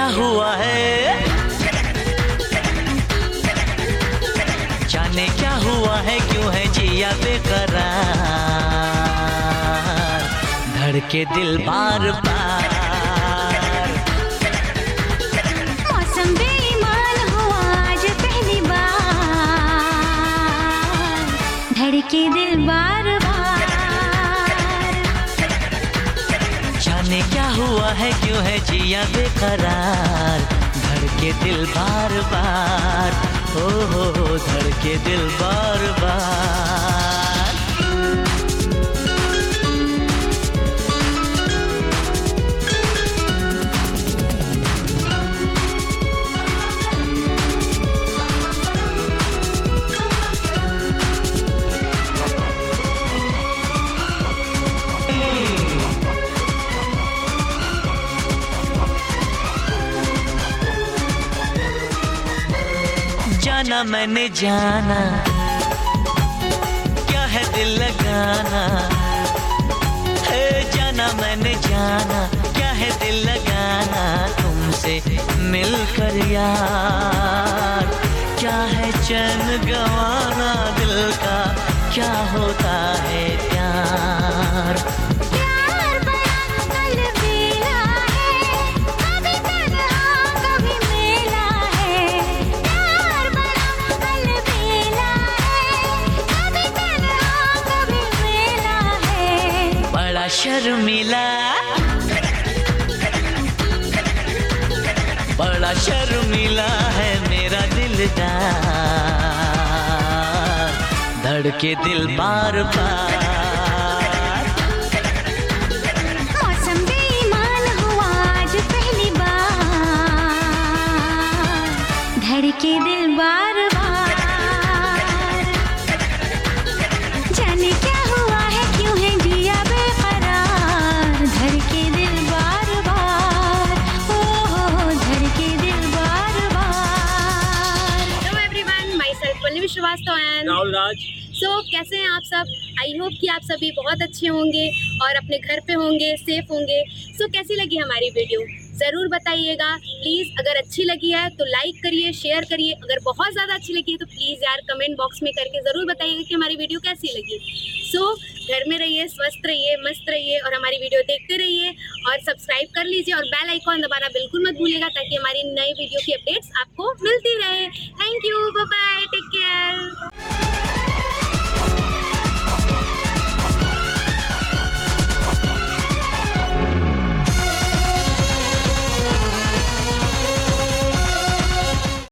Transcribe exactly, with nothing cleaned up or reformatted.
हुआ है, जाने क्या हुआ है, क्यों है जिया बेकरार, धड़के दिल बार बार। मौसम बेईमान हुआ आज पहली बार, धड़के दिल बार बार। जाने क्या हुआ है, क्यों है जिया बेकरार, धड़के दिल बार बार, ओ हो हो धड़के दिल बार बार। जाना मैंने जाना, क्या है दिल लगाना, है जाना मैंने जाना, क्या है दिल लगाना, तुमसे मिलकर यार, क्या है चैन गंवाना, दिल का क्या होता है प्यार। शर्मिला बड़ा शर्मिला है मेरा दिलदार, धड़के दिल बार बार। मौसम बेईमान हुआ आज पहली बार, धड़के दिल बार बार। जाने क्या हुआ है, क्यों है जिया बेकरार, धड़के दिल बार बार, ओ हो धड़के दिल बार बार। Hello everyone, my self Pallavi Srivastava and Rahul Raj. So कैसे हैं आप सब? आई होप कि आप सभी बहुत अच्छे होंगे और अपने घर पे होंगे, सेफ होंगे। सो so, कैसी लगी हमारी वीडियो ज़रूर बताइएगा प्लीज़। अगर अच्छी लगी है तो लाइक करिए, शेयर करिए। अगर बहुत ज़्यादा अच्छी लगी है तो प्लीज़ यार कमेंट बॉक्स में करके ज़रूर बताइएगा कि हमारी वीडियो कैसी लगी। सो so, घर में रहिए, स्वस्थ रहिए, मस्त रहिए और हमारी वीडियो देखते रहिए और सब्सक्राइब कर लीजिए और बेल आइकॉन दबाना बिल्कुल मत भूलिएगा ताकि हमारी नई वीडियो की अपडेट्स आपको मिलती रहे। Thank you, bye bye, take care.